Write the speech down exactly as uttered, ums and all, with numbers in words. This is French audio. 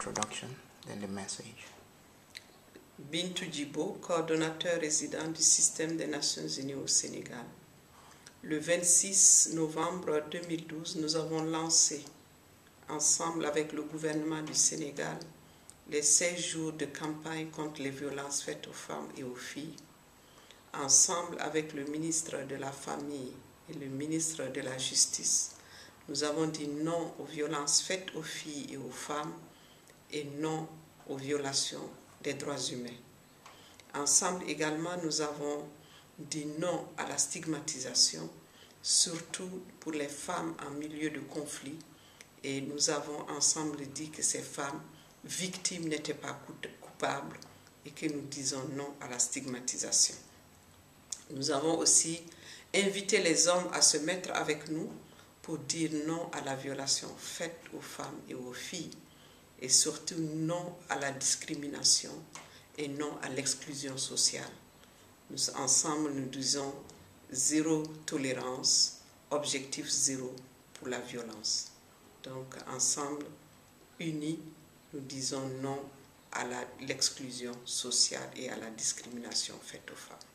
introduction, then the message. Bintou Djibo, coordonnateur résident du système des Nations Unies au Sénégal. Le vingt-six novembre deux mille douze, nous avons lancé, ensemble avec le gouvernement du Sénégal, les seize jours de campagne contre les violences faites aux femmes et aux filles. Ensemble avec le ministre de la Famille et le ministre de la Justice, nous avons dit non aux violences faites aux filles et aux femmes et non aux violations des droits humains. Ensemble également, nous avons dit non à la stigmatisation, surtout pour les femmes en milieu de conflit, et nous avons ensemble dit que ces femmes victimes n'étaient pas coupables et que nous disons non à la stigmatisation. Nous avons aussi invité les hommes à se mettre avec nous pour dire non à la violation faite aux femmes et aux filles, et surtout non à la discrimination et non à l'exclusion sociale. Nous, ensemble, nous disons zéro tolérance, objectif zéro pour la violence. Donc, ensemble, unis, nous disons non à l'exclusion sociale et à la discrimination faite aux femmes.